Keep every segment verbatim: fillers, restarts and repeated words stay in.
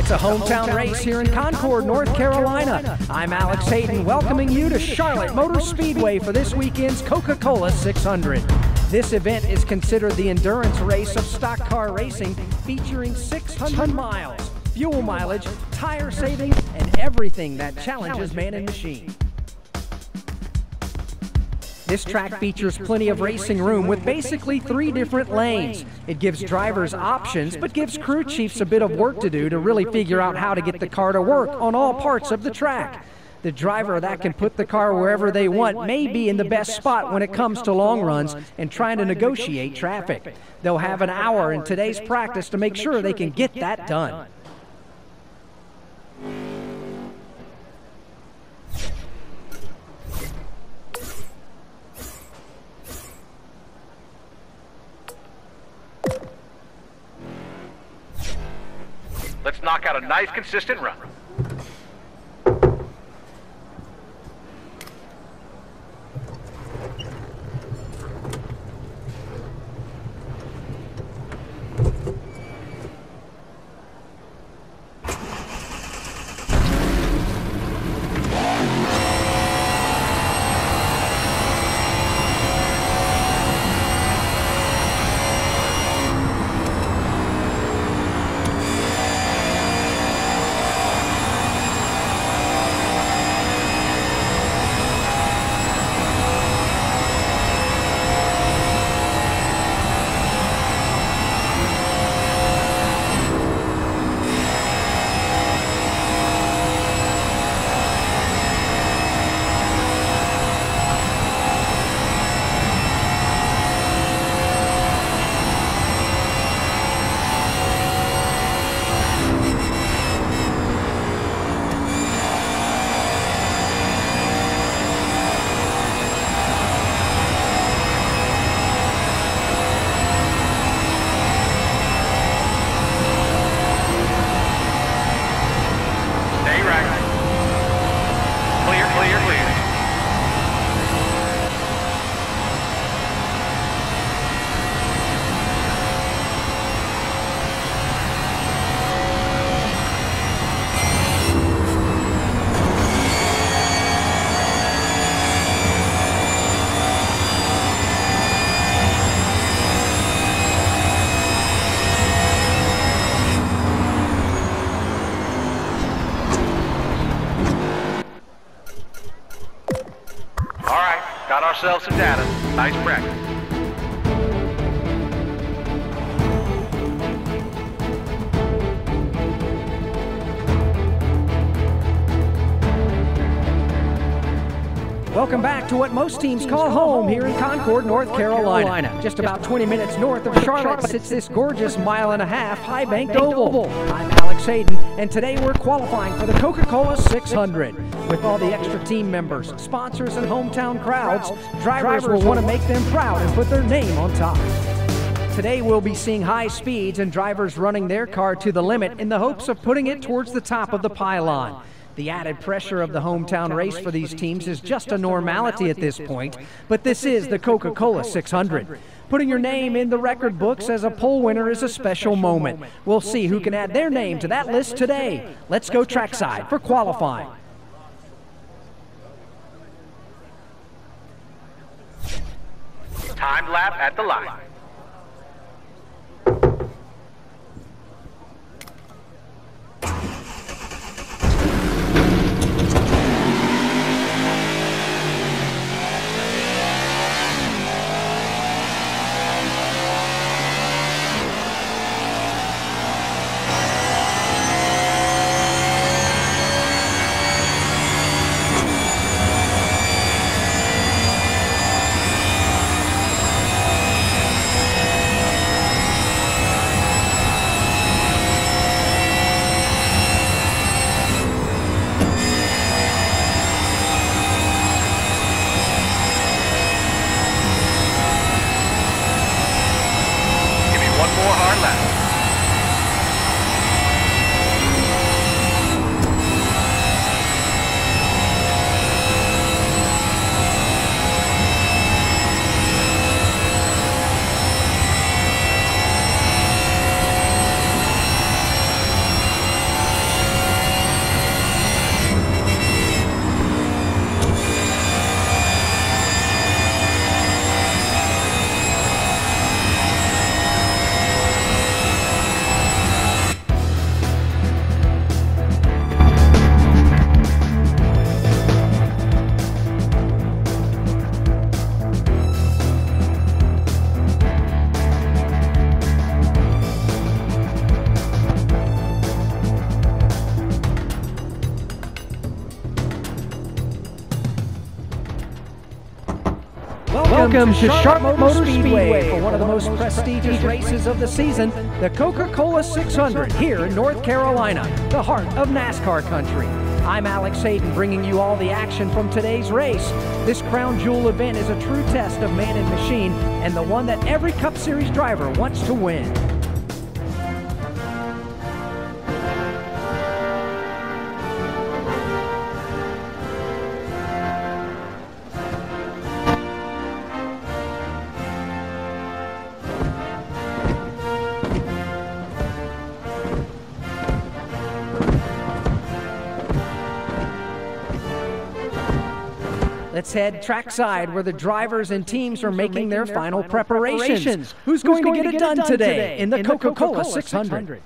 It's a hometown race here in Concord, North Carolina. I'm Alex Hayden, welcoming you to Charlotte Motor Speedway for this weekend's Coca-Cola six hundred. This event is considered the endurance race of stock car racing, featuring six hundred miles, fuel mileage, tire savings, and everything that challenges man and machine. This track features plenty of racing room with basically three different lanes. It gives drivers options, but gives crew chiefs a bit of work to do to really figure out how to get the car to work on all parts of the track. The driver that can put the car wherever they want may be in the best spot when it comes to long runs and trying to negotiate traffic. They'll have an hour in today's practice to make sure they can get that done. Let's knock out a nice, consistent run. Got ourselves some data. Nice practice. Welcome back to what most teams call home here in Concord, North Carolina. Just about twenty minutes north of Charlotte sits this gorgeous mile and a half high-banked oval. I'm Alex Hayden, and today we're qualifying for the Coca-Cola six hundred. With all the extra team members, sponsors, and hometown crowds, drivers will want to make them proud and put their name on top. Today we'll be seeing high speeds and drivers running their car to the limit in the hopes of putting it towards the top of the pylon. The added pressure of the hometown race for these teams is just a normality at this point, but this is the Coca-Cola six hundred. Putting your name in the record books as a pole winner is a special moment. We'll see who can add their name to that list today. Let's go trackside for qualifying. Time lap at the line. Welcome to Charlotte Motor Speedway for one of the most prestigious races of the season, the Coca-Cola six hundred here in North Carolina, the heart of NASCAR country. I'm Alex Hayden, bringing you all the action from today's race. This crown jewel event is a true test of man and machine, and the one that every Cup Series driver wants to win. Let's head trackside where the drivers and teams are making their final preparations. Who's going to get it done today in the Coca-Cola six hundred?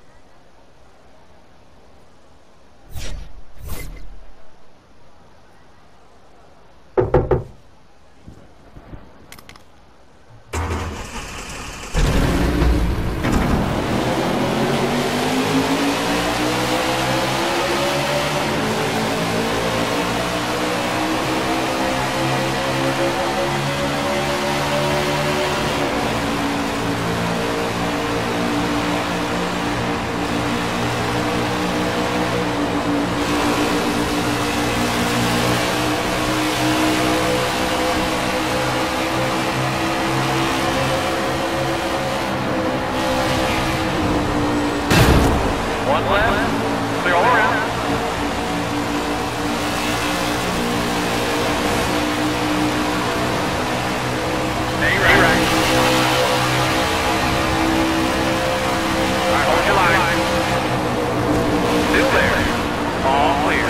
One left. Clear all around. Stay right. right. All right, hold your line. Still there. All clear.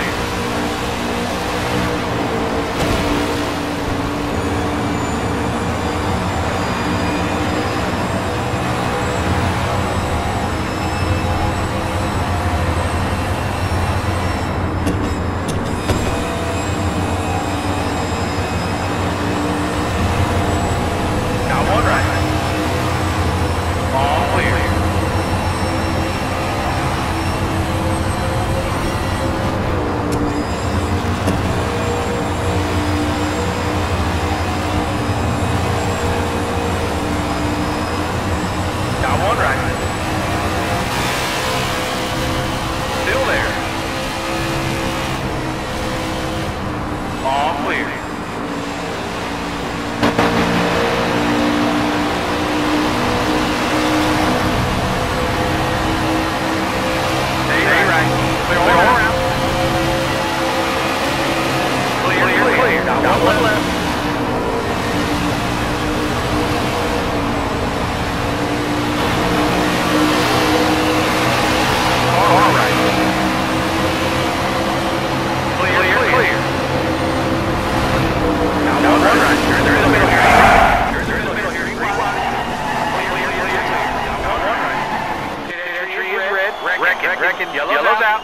Yellow's out.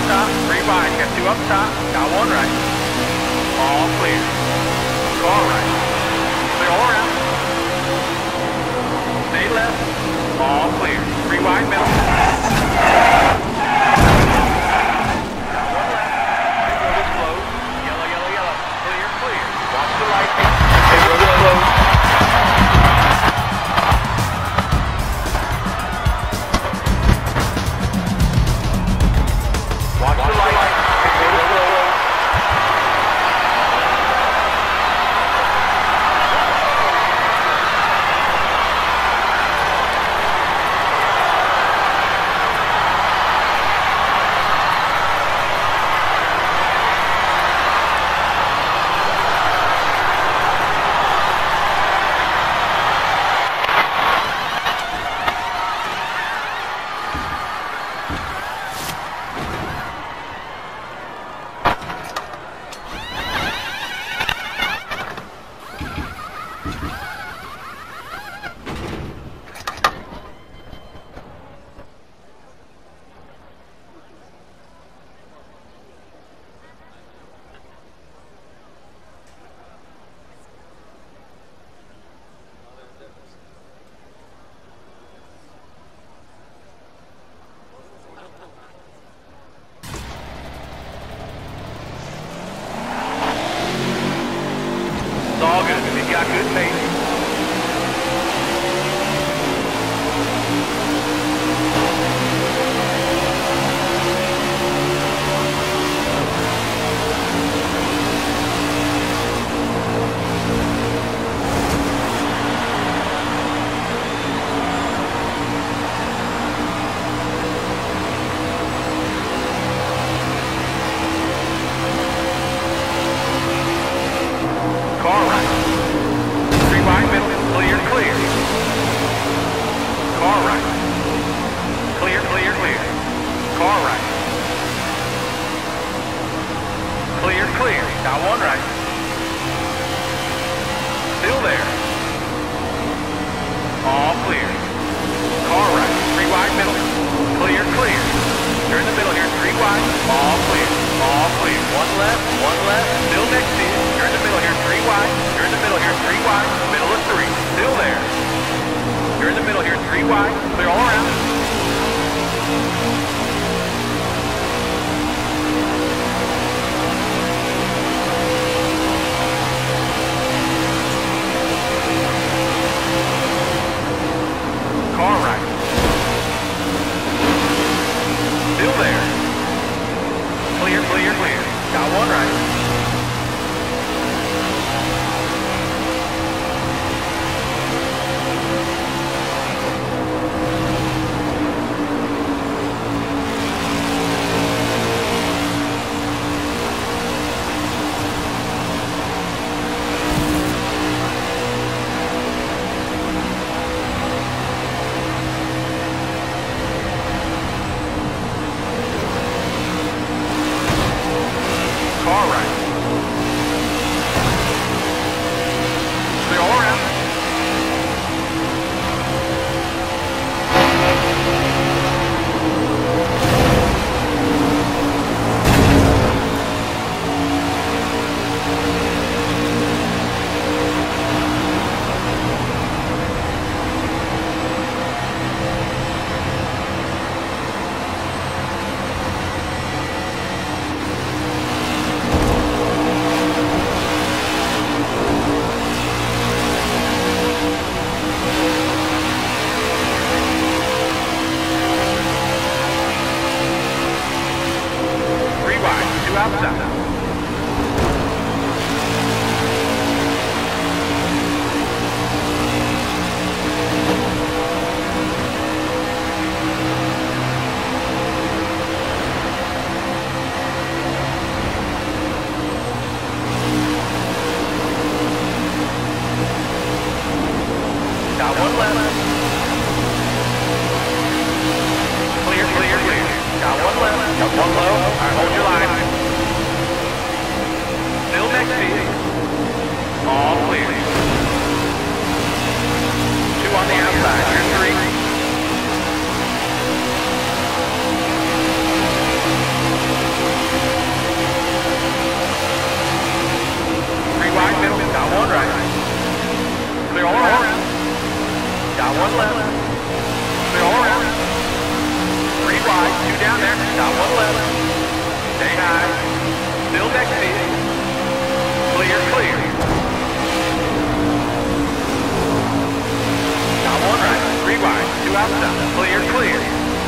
top, three wide. Got two up top, got one right. All clear. Car right. Clear all around. Stay left. All clear. Three wide middle. Got one left. Right road is closed. Yellow, yellow, yellow. Clear, clear. Watch the light. Right road is closed. Watch the light. Right road is closed. It's all good. He's got good pace. Car right. Three wide middle. Clear, clear. Car right. Clear, clear, clear. Car right. Clear, clear. Got one right. Still there. All clear. Car right. Three wide middle. Clear, clear. You're in the middle here. Three wide. All clear. All clear. One left. One left. Still next to you. You're in the middle here. Three wide. You're in the middle here. Three wide. Middle of three. Still there. You're in the middle here. Three wide. Clear all around. Car right. Still there. Clear, clear, clear. Got one right. Car right. Clear all around. Three wide. Two outside. Got one left. Clear, clear, clear. Got one left. Got one low. All right, hold your line. Still next to you. All clear. Two on the outside. You're three. Still next to you. Clear, clear. Got one right, three wide, two outside. Clear, clear.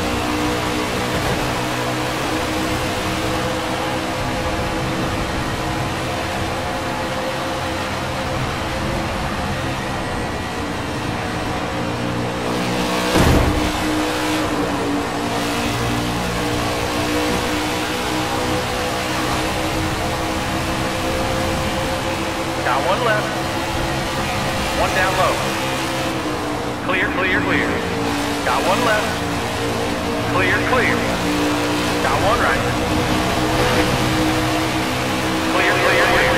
Got one left. One down low. Clear, clear, clear. Got one left. Clear, clear. Got one right. Clear, clear, clear.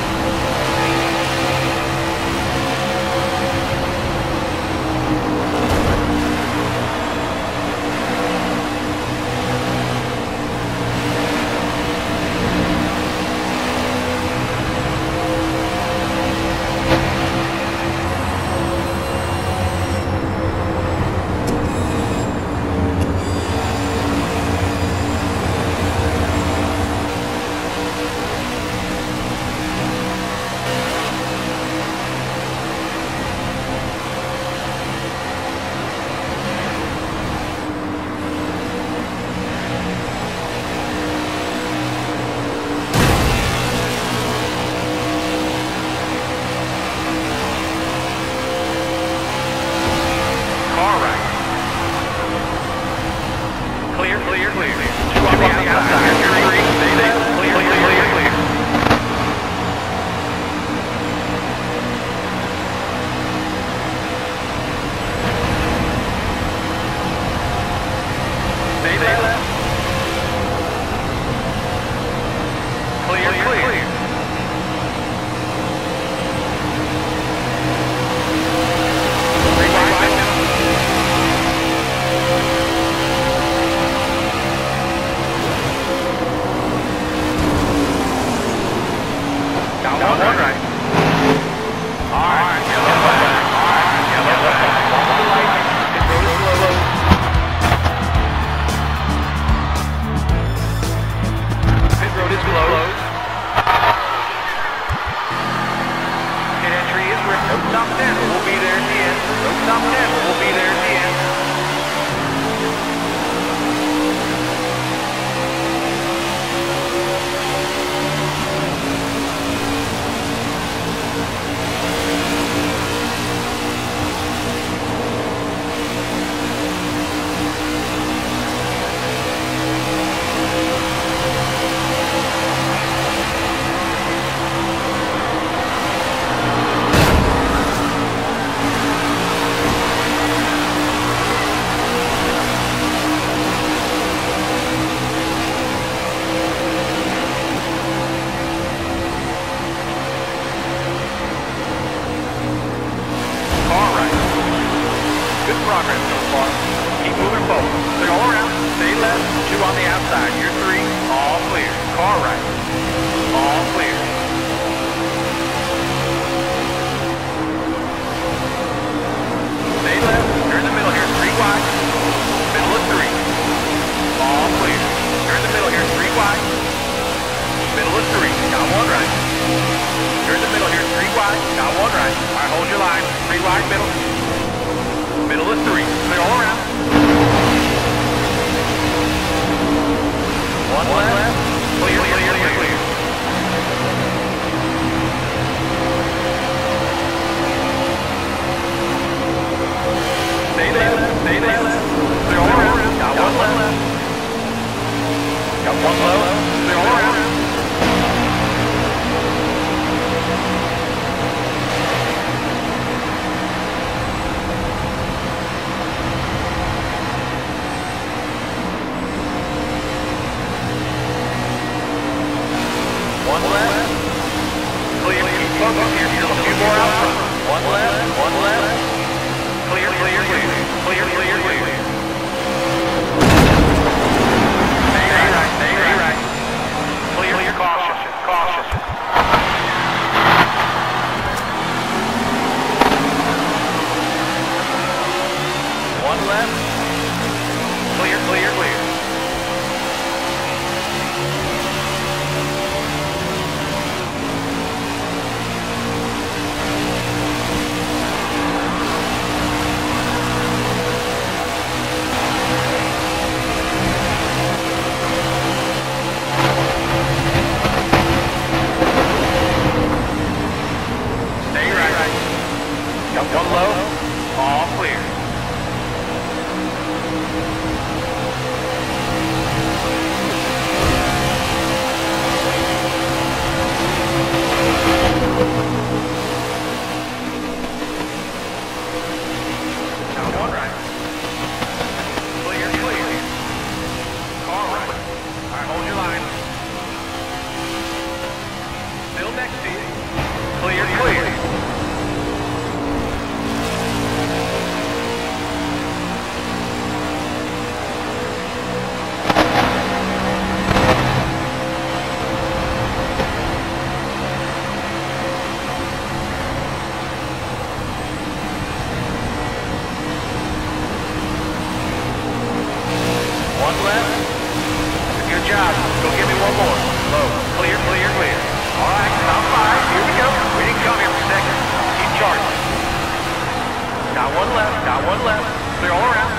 Clear, clear, clear. Two on the outside. You're three. Stay there. Clear, clear, clear, clear. Stay there. Clear, clear. Three wide. Got one, one right. All right, yellow flag. All right, yellow flag. Follow the light. Pit road is slow. Pit road is closed. Pit entry is ripped. No top ten. We'll be there at the end. No top ten. We'll be there at the end. Good progress so far. Keep moving forward. Clear all around. Stay left. Two on the outside. You're three. All clear. Car right. All clear. Stay left. You're in the middle here. Three wide. Middle of three. All clear. You're in the middle here. Three wide. Middle of three. Got one right. You're in the middle here. Three wide. Got one right. All right, hold your line. Three wide, middle. Middle of three. Clear all around. One, One left. left. Clear, clear, clear, clear. clear. Stay left. Stay left. Clear all around. Got one left. Got one low. Clear all around. One left. Good job. Go give me one more. Low. Clear, clear, clear. All right, top five. Here we go. We didn't come here for seconds. Keep charging. Got one left. Got one left. Clear all around.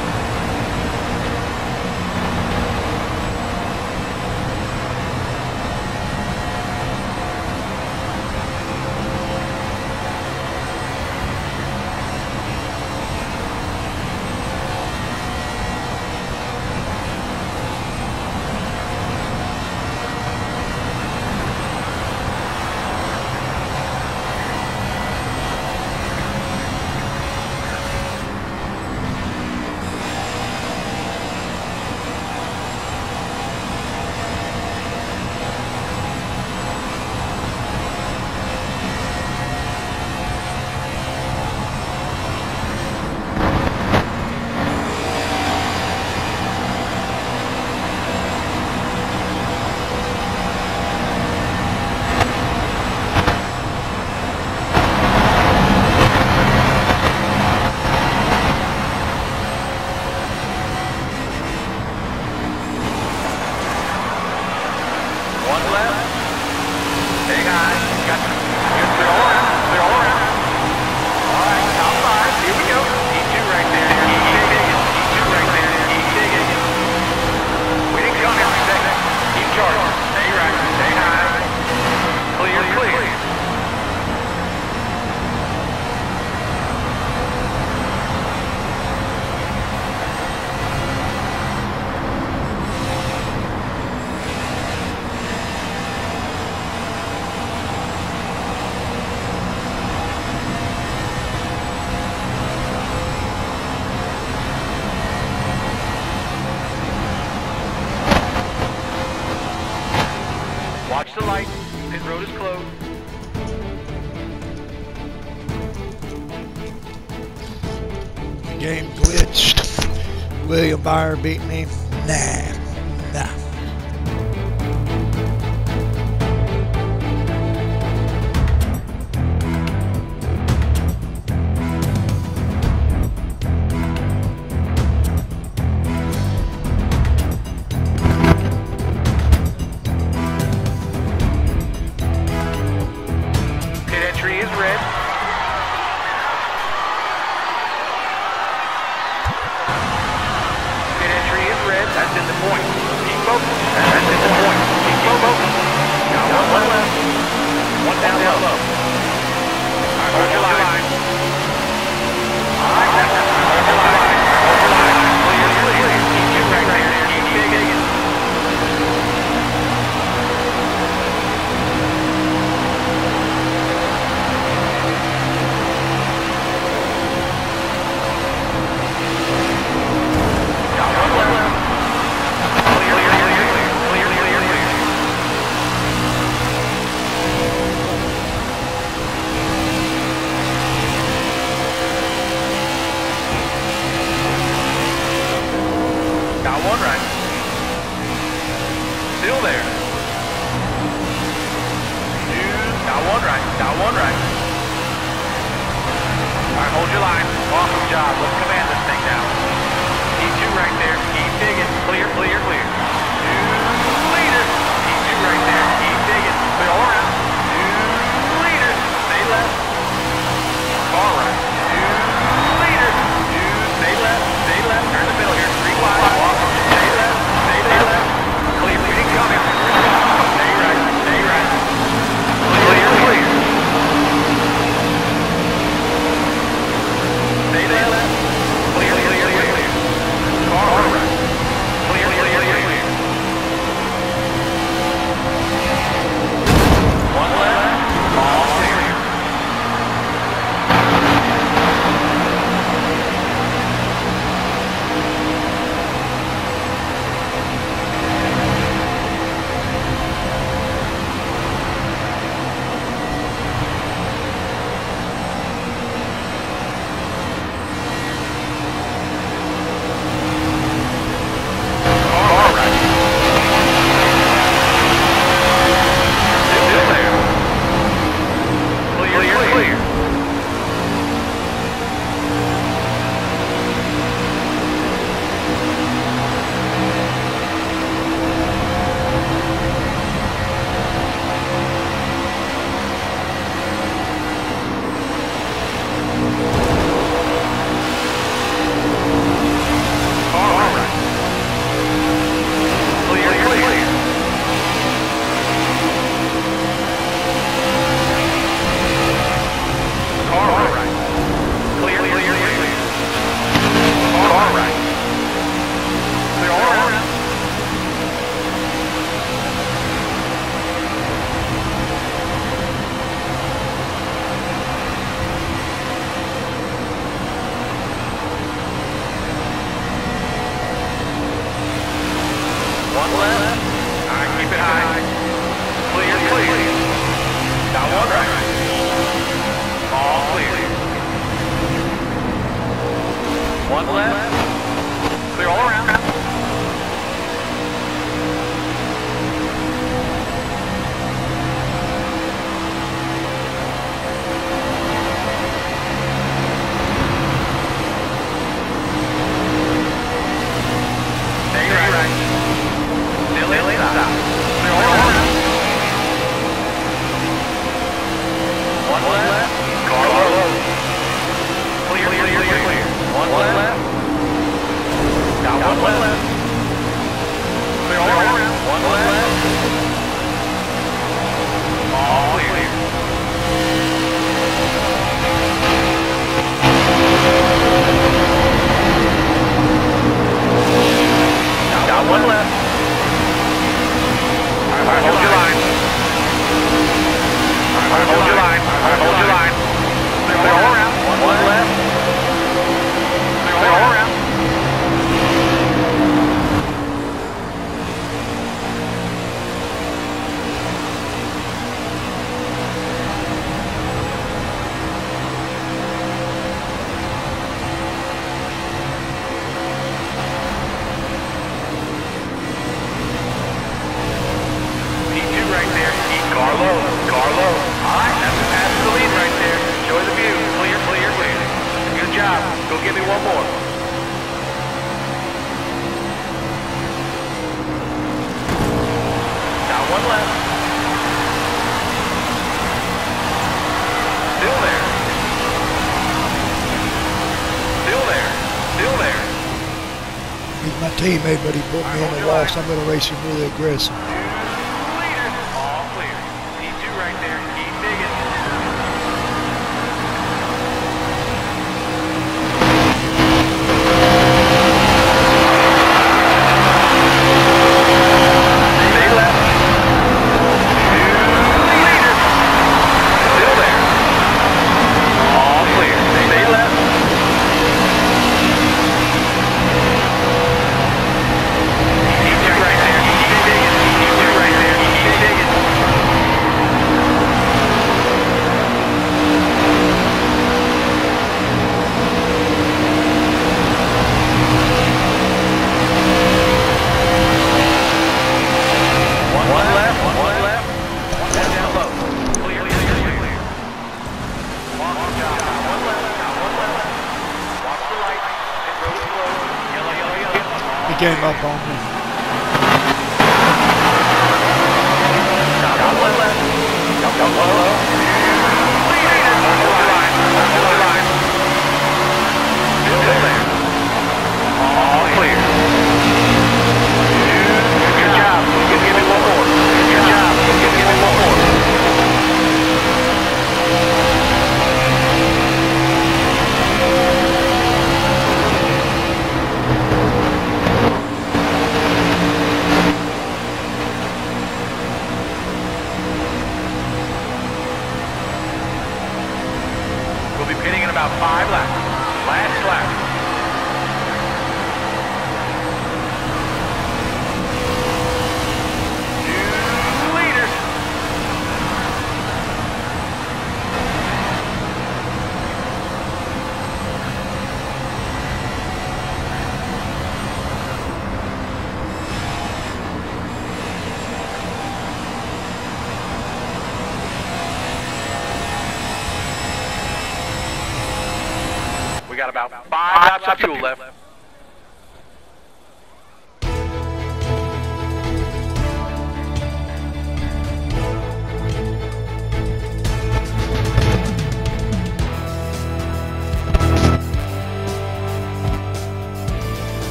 Watch the light. Pit road is closed. Game glitched. William Byron beat me. Nah. Nah. One left. All right, keep it high. Clear, clear. Got one right. All clear. One left. Clear all around. He's my teammate, but he put me in the wall, so I'm going to race him really aggressive. All clear. P two right there. Keep digging. Stay left. Two leaders. Still there. All clear. Stay left. He came up on me. All clear. Good job. Give me one more. Good job. Give me one more. We'll be pitting in about five laps. Last lap. We got about five laps of fuel left.